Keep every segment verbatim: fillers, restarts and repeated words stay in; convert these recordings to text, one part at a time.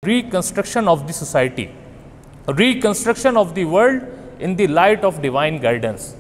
reconstruction of the society, reconstruction of the world in the light of divine guidance.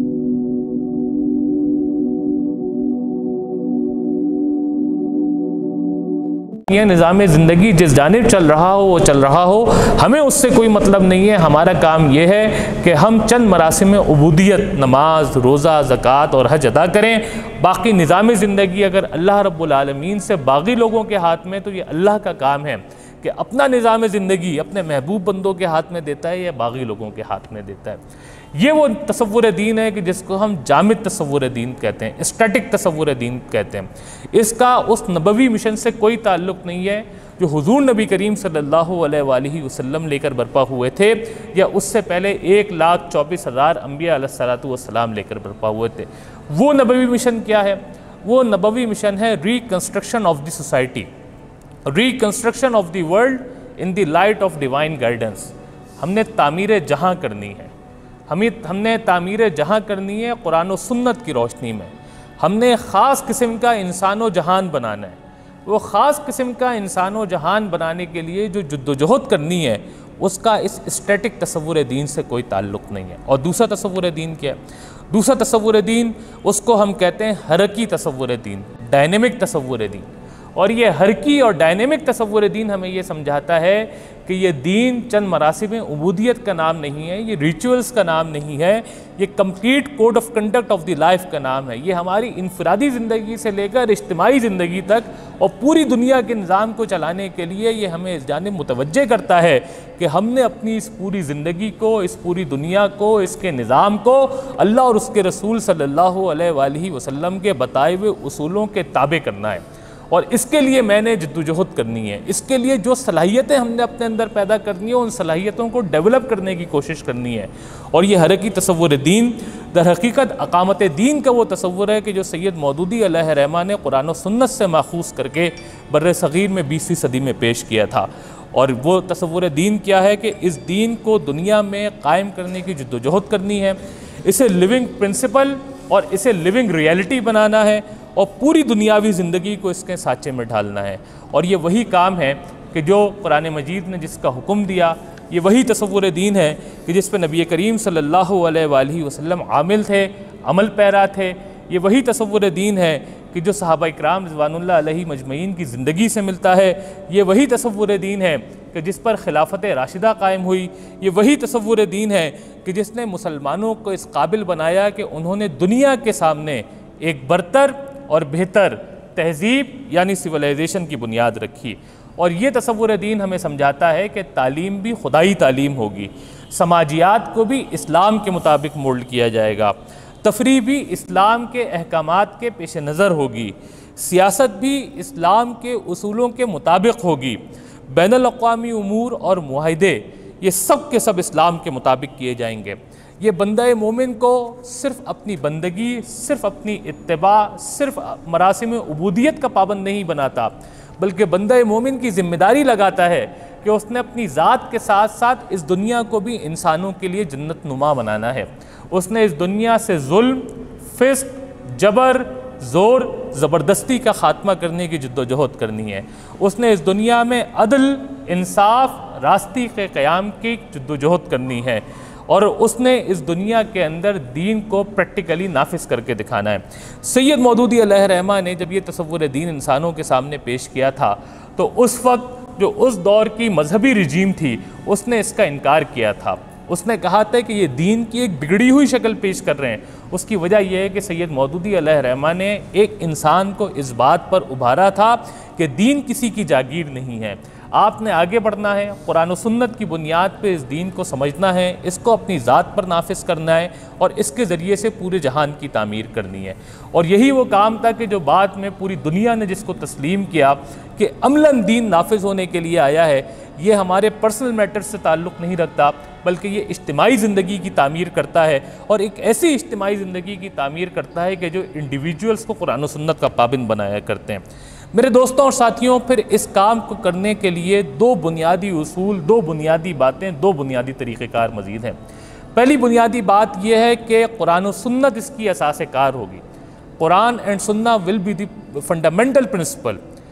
ये निज़ाम ज़िंदगी जिस जानिब चल रहा हो वो चल रहा हो, हमें उससे कोई मतलब नहीं है। हमारा काम ये है कि हम चंद मरासिम में उबूदियत, नमाज, रोज़ा, ज़कात और हज अदा करें। बाकी निज़ाम ज़िंदगी अगर अल्लाह रब्बुल आलमीन से बागी लोगों के हाथ में, तो ये अल्लाह का काम है कि अपना निज़ाम ज़िंदगी अपने महबूब बंदों के हाथ में देता है या बागी लोगों के हाथ में देता है। ये वो तसव्वुर दीन है कि जिसको हम जामिद तसव्वुर दीन कहते हैं, स्टैटिक तसव्वुर दीन कहते हैं। इसका उस नबवी मिशन से कोई ताल्लुक़ नहीं है जो हुजूर नबी करीम सल्लल्लाहु अलैहि वसल्लम लेकर बर्पा हुए थे, या उससे पहले एक लाख चौबीस हज़ार अम्बिया अलैहिस्सलातु वस्सलाम लेकर बर्पा हुए थे। वो नबवी मिशन क्या है? वो नबवी मिशन है reconstruction of the society, reconstruction of the world in the light of divine guidance. हमने तामीर जहाँ करनी है, हमें हमने तामीर जहाँ करनी है कुरान और सुन्नत की रोशनी में। हमने ख़ास किस्म का इंसान व जहान बनाना है। वो ख़ास किस्म का इंसान व जहान बनाने के लिए जो जद्दोजहद करनी है, उसका इस स्टैटिक तसव्वुर दीन से कोई ताल्लुक़ नहीं है। और दूसरा तसव्वुर दीन क्या है? दूसरा तसव्वुर दीन, उसको हम कहते हैं हरकी तसव्वुर दीन, डायनेमिक तसव्वुर दीन। और ये हरकी और डायनेमिक तसव्वुर दीन हमें ये समझाता है कि ये दीन चंद मरासिम उबूदियत का नाम नहीं है, ये रिचुअल्स का नाम नहीं है, ये complete code of conduct of the life का नाम है। ये हमारी इनफरादी ज़िंदगी से लेकर इज्तिमाई ज़िंदगी तक और पूरी दुनिया के निज़ाम को चलाने के लिए ये हमें इस जानिब मुतवज्जे करता है कि हमने अपनी इस पूरी ज़िंदगी को, इस पूरी दुनिया को, इसके निज़ाम को अल्लाह और उसके रसूल सल्लल्लाहु अलैहि वसल्लम के बताए हुए उसूलों के ताबे करना है। और इसके लिए मैंने जद्दोजहद करनी है। इसके लिए जो सलाहियतें हमने अपने अंदर पैदा करनी है, उन सलाहियतों को डेवलप करने की कोशिश करनी है। और ये हरकी तसव्वुर दीन दर हकीकत अकामत दीन का वो तसव्वुर है कि जो सैयद मौदूदी अलैहि रहमा ने कुरान और सुन्नत से माखूज़ करके बर्र सग़ीर में बीसवीं सदी में पेश किया था। और वो तसव्वुर दीन क्या है कि इस दीन को दुनिया में कायम करने की जद्दोजहद करनी है, इसे लिविंग प्रिंसिपल और इसे लिविंग रियलिटी बनाना है, और पूरी दुनियावी ज़िंदगी को इसके साँचे में ढालना है। और ये वही काम है कि जो कुरान मजीद ने जिसका हुक्म दिया, ये वही तसव्वुर दीन है कि जिस पर नबी करीम सल्लल्लाहु अलैहि वसल्लम आमिल थे, अमल पैरा थे। ये वही तसव्वुर दीन है कि जो सहाबा इकराम रिज़वानुल्लाह अलैहि मजमईन की ज़िंदगी से मिलता है। ये वही तसव्वुर दीन है कि जिस पर खिलाफत राशिदा कायम हुई। ये वही तसव्वुर दीन है कि जिसने मुसलमानों को इस काबिल बनाया कि उन्होंने दुनिया के सामने एक बरतर और बेहतर तहज़ीब यानी सिविलाइजेशन की बुनियाद रखी। और ये तसव्वुर दीन हमें समझाता है कि तालीम भी खुदाई तालीम होगी, समाजियात को भी इस्लाम के मुताबिक मोल्ड किया जाएगा, तफरीह भी इस्लाम के अहकामात के पेश नज़र होगी, सियासत भी इस्लाम के उसूलों के मुताबिक होगी, बैनुल अक़वामी उमूर और मुआहिदे ये सब के सब इस्लाम के मुताबिक किए जाएंगे। ये बंदा मोमिन को सिर्फ़ अपनी बंदगी, सिर्फ़ अपनी इत्तिबा, सिर्फ़ मरासिम उबूदियत का पाबंद नहीं बनाता, बल्कि बंदा मोमिन की ज़िम्मेदारी लगाता है कि उसने अपनी ज़ात के साथ साथ इस दुनिया को भी इंसानों के लिए जन्नत नुमा बनाना है। उसने इस दुनिया से जुल्म, फिस्क, जबर, ज़ोर, ज़बरदस्ती का ख़ात्मा करने की जद्दोजहद करनी है। उसने इस दुनिया में अदल, इंसाफ, रास्ती के क़याम की जद्दोजहद करनी है। और उसने इस दुनिया के अंदर दीन को प्रैक्टिकली नाफिज करके दिखाना है। सैयद मौदूदी अलैहि रहमा ने जब ये तसव्वुर दीन इंसानों के सामने पेश किया था, तो उस वक्त जो उस दौर की मजहबी रिजीम थी, उसने इसका इनकार किया था। उसने कहा था कि ये दीन की एक बिगड़ी हुई शक्ल पेश कर रहे हैं। उसकी वजह यह है कि सैयद मौदूदी अलैहि रहमा ने एक इंसान को इस बात पर उभारा था कि दीन किसी की जागीर नहीं है, आपने आगे बढ़ना है, कुरान और सुन्नत की बुनियाद पे इस दीन को समझना है, इसको अपनी ज़ात पर नाफिज करना है और इसके ज़रिए से पूरे जहान की तामीर करनी है। और यही वो काम था कि जो बाद में पूरी दुनिया ने जिसको तस्लीम किया कि अमलन दीन नाफिज होने के लिए आया है। ये हमारे पर्सनल मैटर्स से ताल्लुक़ नहीं रखता, बल्कि ये इज्तिमाई ज़िंदगी की तामीर करता है, और एक ऐसी इज्तिमाई ज़िंदगी की तामीर करता है कि जो इंडिविजुअल्स को कुरान और सुन्नत का पाबंद बनाया करते हैं। मेरे दोस्तों और साथियों, फिर इस काम को करने के लिए दो बुनियादी उसूल, दो बुनियादी बातें, दो बुनियादी तरीक़ेकार मज़ीद हैं। पहली बुनियादी बात यह है कि कुरान और सुन्नत इसकी असास कार होगी। Quran and Sunnah will be the fundamental principle.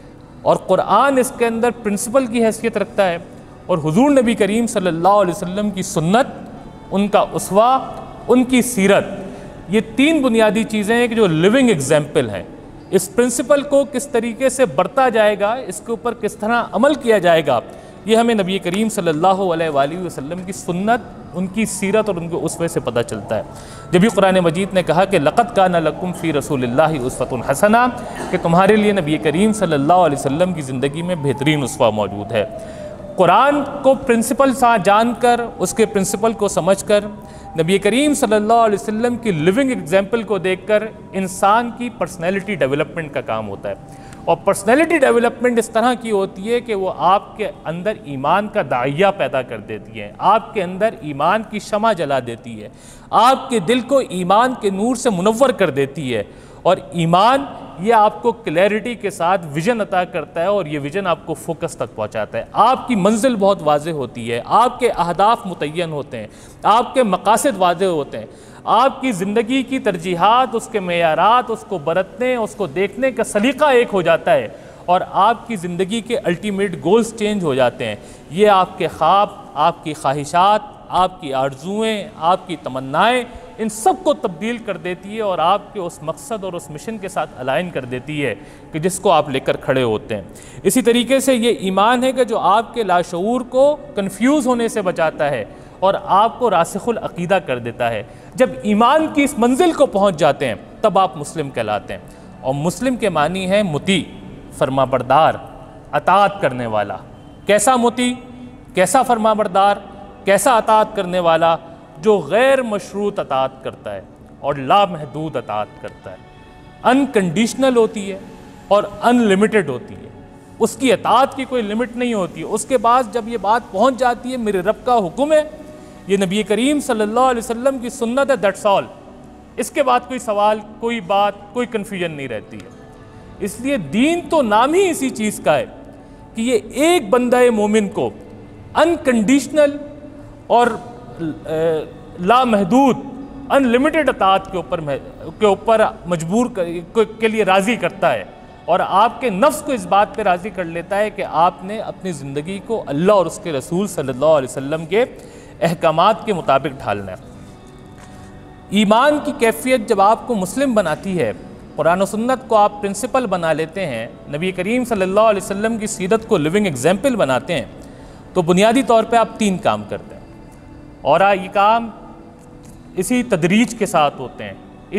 और कुरान इसके अंदर प्रिंसिपल की हैसियत रखता है, और हुजूर नबी करीम सल्लल्लाहु अलैहि वसल्लम की सुन्नत, उनका उसवा, उनकी सीरत, ये तीन बुनियादी चीज़ें हैं कि जो लिविंग एग्जाम्पल हैं। इस प्रिंसिपल को किस तरीके से बरता जाएगा, इसके ऊपर किस तरह अमल किया जाएगा, ये हमें नबी करीम सल्लल्लाहु अलैहि वसल्लम की सुन्नत, उनकी सीरत और उनके उसवे से पता चलता है। जब भी कुरान मजीद ने कहा कि लक़द काना लकुम फ़ी रसूलिल्लाहि उस्वतुन हसना, कि तुम्हारे लिए नबी करीम सल्लल्लाहु अलैहि वसल्लम की ज़िंदगी में बेहतरीन उसवा मौजूद है। कुरान को प्रिंसिपल सा जानकर, उसके प्रिंसिपल को समझकर, नबी करीम सल्लल्लाहु अलैहि वसल्लम की लिविंग एग्जाम्पल को देखकर इंसान की पर्सनैलिटी डेवलपमेंट का काम होता है। और पर्सनैलिटी डेवलपमेंट इस तरह की होती है कि वो आपके अंदर ईमान का दाइया पैदा कर देती है, आपके अंदर ईमान की शमा जला देती है, आपके दिल को ईमान के नूर से मुनव्वर कर देती है। और ईमान ये आपको क्लैरिटी के साथ विजन अता करता है, और ये विजन आपको फोकस तक पहुंचाता है। आपकी मंजिल बहुत वाज़ेह होती है, आपके अहदाफ मुतय्यन होते हैं, आपके मकासद वाज़ेह होते हैं, आपकी ज़िंदगी की तरजीहात, उसके मेयारात, उसको बरतने, उसको देखने का सलीका एक हो जाता है, और आपकी ज़िंदगी के अल्टीमेट गोल्स चेंज हो जाते हैं। ये आपके ख्वाब, आपकी ख्वाहिशात, आपकी आरज़ुएँ, आपकी तमन्नाएँ, इन सब को तब्दील कर देती है, और आपके उस मकसद और उस मिशन के साथ अलाइन कर देती है कि जिसको आप लेकर खड़े होते हैं। इसी तरीके से ये ईमान है कि जो आपके लाशऊर को कन्फ्यूज़ होने से बचाता है और आपको रासिखुल अक़ीदा कर देता है। जब ईमान की इस मंजिल को पहुँच जाते हैं तब आप मुस्लिम कहलाते हैं। और मुस्लिम के मानी है मुती, फरमाबरदार, अताअत करने वाला। कैसा मुती, कैसा फरमाबरदार, कैसा अताअत करने वाला? जो गैर मशरूत अताअत करता है और लामहदूद अताअत करता है। अनकंडीशनल होती है और अनलिमिटेड होती है, उसकी अताअत की कोई लिमिट नहीं होती है। उसके बाद जब ये बात पहुंच जाती है मेरे रब का हुक्म है, ये नबी करीम सल्लल्लाहु अलैहि वसल्लम की सुन्नत है, दैट्स ऑल। इसके बाद कोई सवाल, कोई बात, कोई कन्फ्यूजन नहीं रहती है। इसलिए दीन तो नाम ही इसी चीज़ का है कि ये एक बंदा मोमिन को अनकंडीशनल और लामहदूद अनलिमिटेड अताअत के ऊपर के ऊपर मजबूर कर, के लिए राज़ी करता है, और आपके नफ्स को इस बात पे राज़ी कर लेता है कि आपने अपनी ज़िंदगी को अल्लाह और उसके रसूल सल्लल्लाहु अलैहि वसल्लम के अहकामात के मुताबिक ढालना है। ईमान की कैफियत जब आपको मुस्लिम बनाती है, कुरान और सुन्नत को आप प्रिंसिपल बना लेते हैं, नबी करीम सल्लल्लाहु अलैहि वसल्लम की सीरत को लिविंग एग्जाम्पल बनाते हैं, तो बुनियादी तौर पे आप तीन काम करते हैं। और ये काम इसी तदरीज के साथ होते हैं,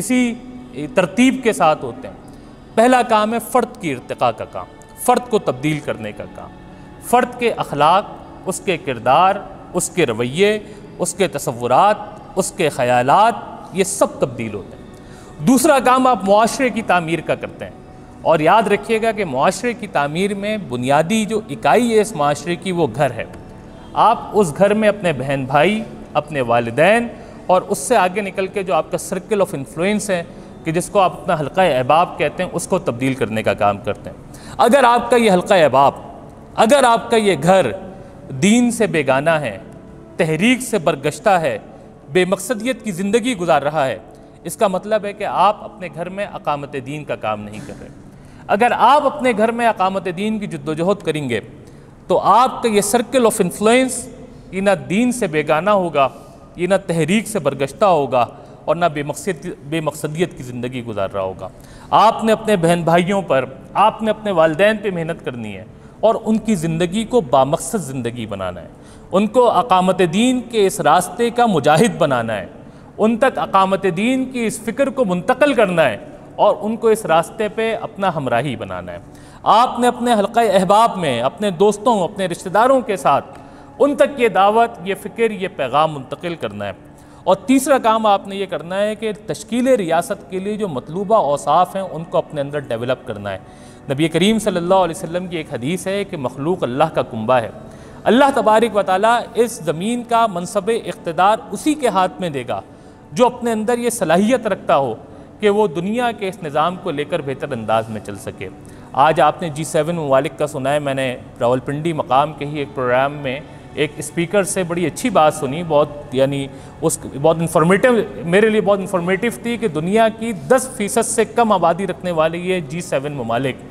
इसी तरतीब के साथ होते हैं। पहला काम है फ़र्द की इर्तिका का काम, फ़र्द को तब्दील करने का काम। फ़र्द के अखलाक, उसके किरदार, उसके रवैये, उसके तसव्वुरात, उसके ख़यालात, ये सब तब्दील होते हैं। दूसरा काम आप मुआशरे की तामीर का करते हैं। और याद रखिएगा कि मुआशरे की तामीर में बुनियादी जो इकाई है इस माशरे की, वो घर है। आप उस घर में अपने बहन भाई, अपने वालिदैन, और उससे आगे निकल के जो आपका सर्कल ऑफ इन्फ्लुएंस है, कि जिसको आप अपना हल्का अहबाब कहते हैं, उसको तब्दील करने का काम करते हैं। अगर आपका ये हल्का अहबाब, अगर आपका ये घर दीन से बेगाना है, तहरीक से बरगश्ता है, बेमकसदियत की ज़िंदगी गुजार रहा है, इसका मतलब है कि आप अपने घर में अकामत दीन का काम नहीं कर रहे। अगर आप अपने घर में अकामत दीन की जद्दोजहद करेंगे तो आपका ये सर्कल ऑफ इन्फ्लुएंस ये ना दीन से बेगाना होगा, ये ना तहरीक से बरगश्ता होगा, और ना बेमकसद बेमकसदियत की ज़िंदगी गुजार रहा होगा। आपने अपने बहन भाइयों पर, आपने अपने वालिदैन पे मेहनत करनी है, और उनकी ज़िंदगी को बामकसद ज़िंदगी बनाना है। उनको अकामत दीन के इस रास्ते का मुजाहिद बनाना है, उन तक अकामत दीन की इस फ़िक्र को मुंतकिल करना है, और उनको इस रास्ते पे अपना हमराही बनाना है। आपने अपने हल्का अहबाब में, अपने दोस्तों, अपने रिश्तेदारों के साथ उन तक ये दावत, ये फ़िक्र, ये पैगाम मुंतकिल करना है। और तीसरा काम आपने ये करना है कि तश्कील रियासत के लिए जो मतलूबा औसाफ़ हैं उनको अपने अंदर डेवलप करना है। नबी करीम सल्लल्लाहु अलैहि वसल्लम की एक हदीस है कि मखलूक अल्लाह का कुंबा है। अल्लाह तबारक व तआला इस ज़मीन का मनसब इक़्तिदार उसी के हाथ में देगा जो अपने अंदर ये सलाहियत रखता हो कि वो दुनिया के इस निज़ाम को लेकर बेहतर अंदाज में चल सके। आज आपने जी सेवन ममालिक का सुना है। मैंने रावलपिंडी मकाम के ही एक प्रोग्राम में एक स्पीकर से बड़ी अच्छी बात सुनी, बहुत यानी उस बहुत इन्फॉर्मेटिव, मेरे लिए बहुत इन्फॉर्मेटिव थी कि दुनिया की दस फ़ीसद से कम आबादी रखने वाले ये जी सेवन ममालिक,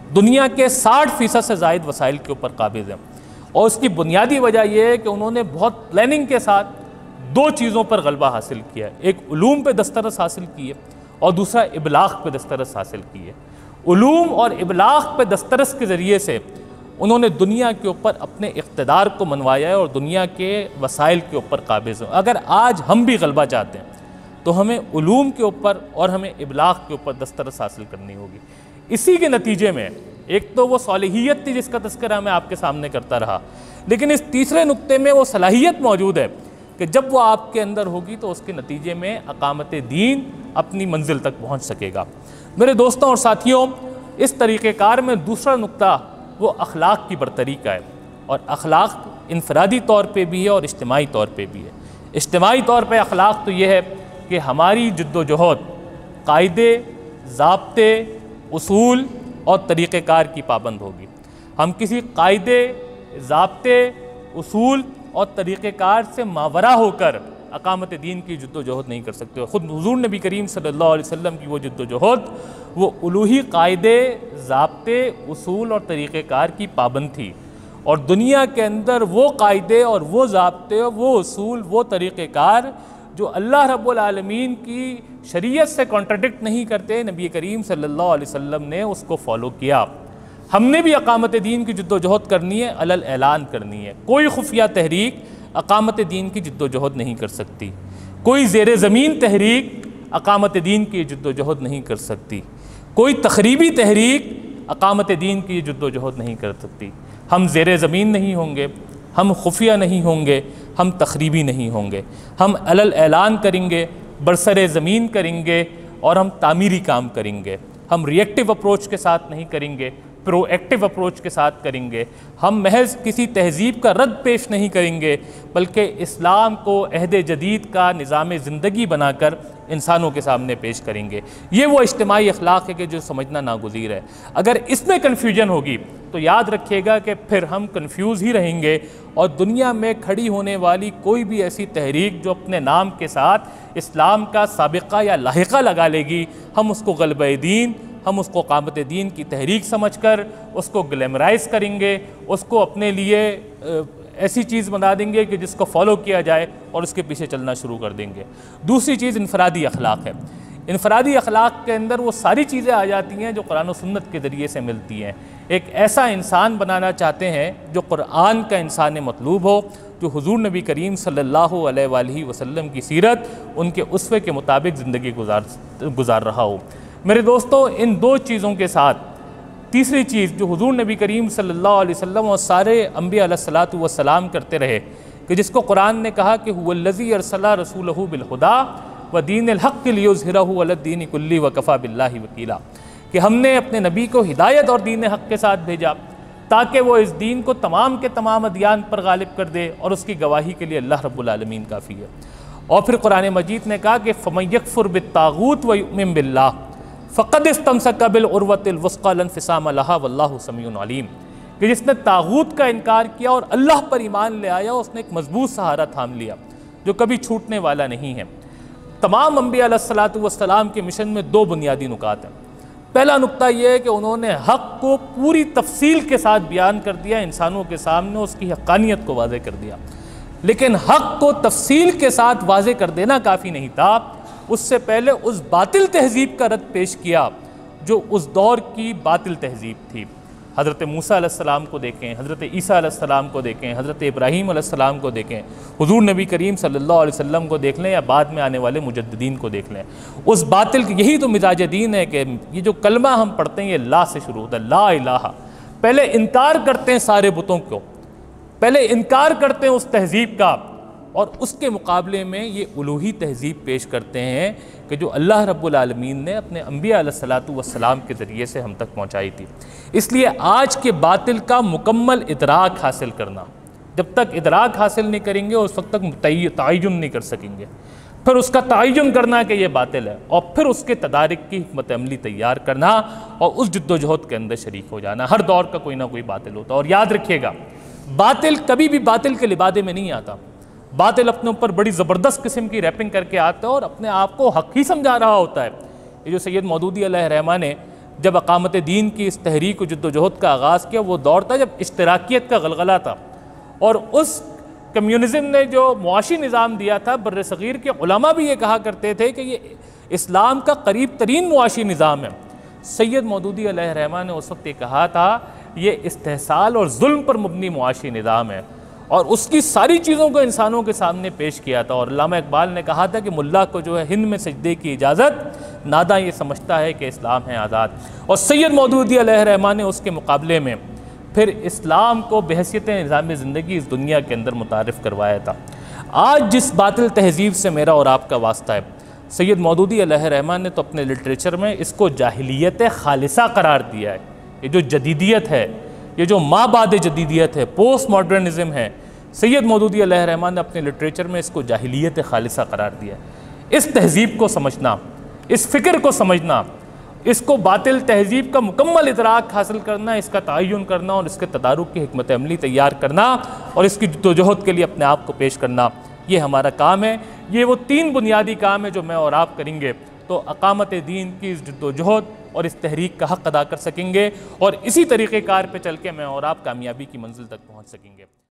दुनिया के साठ फीसद से ज़ायद वसाइल के ऊपर काबिज़ हैं। और उसकी बुनियादी वजह यह है कि उन्होंने बहुत प्लानिंग के साथ दो चीज़ों पर गलबा हासिल किया है। एक उलूम पे दस्तरस हासिल की है और दूसरा इबलाग पे दस्तरस हासिल की है। उलूम और इबलाग पे दस्तरस के ज़रिए से उन्होंने दुनिया के ऊपर अपने इक़्तिदार को मनवाया है और दुनिया के वसाइल के ऊपर काबिज़ हैं। अगर आज हम भी गलबा चाहते हैं तो हमें उलूम के ऊपर और हमें इबलाग के ऊपर दस्तरस हासिल करनी होगी। इसी के नतीजे में एक तो वो सालिहियत थी जिसका तज़किरा मैं आपके सामने करता रहा, लेकिन इस तीसरे नुक्ते में वो सलाहियत मौजूद है कि जब वो आपके अंदर होगी तो उसके नतीजे में अकामत दीन अपनी मंजिल तक पहुँच सकेगा। मेरे दोस्तों और साथियों, इस तरीक़ेकार में दूसरा नुक्ता वो अखलाक की बरतरी का है। और अखलाक इनफरादी तौर पे भी है और इज्तिमाई तौर पे भी है। इज्तिमाई तौर पे अखलाक तो ये है कि हमारी जद्दोजहद कायदे, ज़ाब्ते, उसूल और तरीक़ेकार की पाबंद होगी। हम किसी कायदे, ज़ाब्ते, उसूल और तरीक़ेकार से मावरा होकर अकामत दीन की जद्दोजहद नहीं कर सकते। ख़ुद हुज़ूर नबी करीम सल्लल्लाहु अलैहि वसल्लम की वो जद्दोजहद वो उलूही कायदे, ज़ाब्ते, उसूल और तरीक़ेकार की पाबंद थी। और दुनिया के अंदर वो कायदे और वो ज़ाब्ते, वो उसूल, वो तरीक़ेकार जो अल्लाह रब्बुल आलमीन की शरीयत से कॉन्ट्रडिक्ट नहीं करते, नबी करीम सल्लल्लाहु अलैहि वसल्लम ने उसको फॉलो किया। हमने भी अकामत दीन की जद्दोजहद करनी है, अलल ऐलान करनी है। कोई खुफिया तहरीक अकामत दीन की जद्दोजहद नहीं कर सकती। कोई ज़ेरे ज़मीन तहरीक अकामत दीन की जद्दोजहद नहीं कर सकती। कोई तखरीबी तहरीक अकामत दीन की जद्दोजहद नहीं कर सकती। हम ज़ेरे ज़मीन नहीं होंगे, हम खुफिया नहीं होंगे, हम तखरीबी नहीं होंगे। हम अलल ऐलान करेंगे, बरसरे ज़मीन करेंगे और हम तामीरी काम करेंगे। हम रिएक्टिव अप्रोच के साथ नहीं करेंगे, प्रोएक्टिव अप्रोच के साथ करेंगे। हम महज किसी तहज़ीब का रद्द पेश नहीं करेंगे, बल्कि इस्लाम को अहद जदीद का निज़ाम ज़िंदगी बनाकर इंसानों के सामने पेश करेंगे। ये वो इज्तिमाई अखलाक है कि जो समझना नागुज़ीर है। अगर इसमें कन्फ्यूजन होगी तो याद रखिएगा कि फिर हम कन्फ्यूज़ ही रहेंगे और दुनिया में खड़ी होने वाली कोई भी ऐसी तहरीक जो अपने नाम के साथ इस्लाम का साबिक़ा या लाहिक़ा लगा लेगी, हम उसको ग़लबे दीन, हम उसको क़ामत दीन की तहरीक समझकर उसको ग्लैमराइज़ करेंगे, उसको अपने लिए ऐसी चीज़ बना देंगे कि जिसको फॉलो किया जाए और उसके पीछे चलना शुरू कर देंगे। दूसरी चीज़ इनफरादी अखलाक है। इनफरादी अखलाक के अंदर वो सारी चीज़ें आ जाती हैं जो कुरान और सुन्नत के ज़रिए से मिलती हैं। एक ऐसा इंसान बनाना चाहते हैं जो कुरान का इंसान मतलूब हो, जो हुज़ूर नबी करीम सल्लल्लाहु अलैहि वसल्लम की सीरत, उनके उसवे के मुताबिक ज़िंदगी गुजार गुजार रहा हो। मेरे दोस्तों, इन दो चीज़ों के साथ तीसरी चीज़ जो हुज़ूर नबी करीम सल्लल्लाहु अलैहि वसल्लम और सारे अंबिया अलैहिस्सलातु वस्सलाम करते रहे, कि जिसको कुरान ने कहा कि हुवल्लज़ी अरसला रसूलहु बिलहुदा व दीनिल हक़्क़ि लियुज़हिरहु अलद्दीनि कुल्ली व कफ़ा बिल्लाहि वकीला, कि हमने अपने नबी को हिदायत और दीन हक़ के साथ भेजा ताकि वो इस दीन को तमाम के तमाम अदियान पर गालिब कर दे, और उसकी गवाही के लिए अल्लाह रब्बुल आलमीन काफ़ी है। और फिर कुरान मजीद ने कहा कि फ़मन यकफ़ुर बित्तागूत व युमिन बिल्लाह फ़क़द इस्तमसका बिल उर्वतिल वुस्क़ा ला इंफ़िसाम लहा वल्लाहु समीउन अलीम, कि जिसने तागूत का इनकार किया और अल्लाह पर ईमान ले आया, उसने एक मजबूत सहारा थाम लिया जो कभी छूटने वाला नहीं है। तमाम अंबिया अलैहिस्सलातु वस्सलाम के मिशन में दो बुनियादी नुकात हैं। पहला नुक्ता यह है कि उन्होंने हक़ को पूरी तफसील के साथ बयान कर दिया, इंसानों के सामने उसकी हक़ानियत को वाज़े कर दिया। लेकिन हक़ को तफसील के साथ वाज़े कर देना काफ़ी नहीं था, उससे पहले उस बातिल तहज़ीब का रद्द पेश किया जो उस दौर की बातिल तहज़ीब थी। हज़रत मूसा अलैहिस्सलाम को देखें, हज़रत ईसा अलैहिस्सलाम को देखें, हज़रत इब्राहीम अलैहिस्सलाम को देखें, हुज़ूर नबी करीम सल्लल्लाहु अलैहि वसल्लम को देख लें या बाद में आने वाले मुजद्दिदीन को देख लें। उस बातिल की यही तो मिजाज दीन है कि ये जो कलमा हम पढ़ते हैं ये ला से शुरू होता है, ला इलाहा। पहले इनकार करते हैं सारे बुतों को, पहले इनकार करते हैं उस तहज़ीब का, और उसके मुकाबले में ये उलूही तहज़ीब पेश करते हैं कि जो अल्लाह रब्बुल आलमीन ने अपने अंबिया अलैहिस्सलातु वस्सलाम के ज़रिए से हम तक पहुँचाई थी। इसलिए आज के बातिल का मुकम्मल इदराक हासिल करना, जब तक इदराक हासिल नहीं करेंगे उस वक्त तक तय्युन नहीं कर सकेंगे। फिर उसका तय्युन करना कि ये बातिल है, और फिर उसके तदारिक की हिकमत अमली तैयार करना और उस जद्दोजहद के अंदर शरीक हो जाना। हर दौर का कोई ना कोई बातिल होता है, और याद रखिएगा बातिल कभी भी बातिल के लिबादे में नहीं आता। बातिल अपने ऊपर बड़ी ज़बरदस्त किस्म की रैपिंग करके आता है और अपने आप को हक़ ही समझा रहा होता है। ये जो सैयद मौदूदी अलैहि रहमा ने जब अकामत दीन की इस तहरीक जद्दोजहद का आगाज़ किया, वो दौर था जब इश्तराकियत का गलगला था, और उस कम्युनिज़म ने जो मुआशी निज़ाम दिया था, बर्र सग़ीर के उलमा भी ये कहा करते थे कि ये इस्लाम का करीब तरीन मुआशी निज़ाम है। सैयद मौदूदी अलैहिर्रहमान ने उस वक्त ये कहा था, ये इस्तेहसाल और जुल्म पर मुबनी मुआशी निज़ाम है, और उसकी सारी चीज़ों को इंसानों के सामने पेश किया था। और अल्लामा इकबाल ने कहा था कि मुल्ला को जो है हिंद में सजदे की इजाज़त, नादा ये समझता है कि इस्लाम है आज़ाद। और सैयद मौदूदी अलैहिर्रहमान ने उसके मुकाबले में फिर इस्लाम को बहैसियत निज़ाम ज़िंदगी इस दुनिया के अंदर मुतारिफ़ करवाया था। आज जिस बातिल तहज़ीब से मेरा और आपका वास्ता है, सैयद मौदूदी अलैहिर्रहमान ने तो अपने लिटरेचर में इसको जाहिलियत खालिसा करार दिया है। ये जो जदीदियत है, ये जो माबाद जदीदियत है, पोस्ट मॉडर्निज़म है, सैयद मौदूदी अलैहिर्रहमान ने अपने लिटरेचर में इसको जाहिलियत खालिसा करार दिया है। इस तहज़ीब को समझना, इस फ़िक्र को समझना, इसको बातिल तहज़ीब का मुकम्मल इदराक हासिल करना, इसका तयन करना और इसके तदारुक की हिकमत अमली तैयार करना और इसकी जद्दोजहद के लिए अपने आप को पेश करना, ये हमारा काम है। ये वो तीन बुनियादी काम है जो मैं और आप करेंगे तो अकामत दीन की इस जद्दोजहद और इस तहरीक का हक़ अदा कर सकेंगे, और इसी तरीक़ेकार पे चल के मैं और आप कामयाबी की मंजिल तक पहुँच सकेंगे।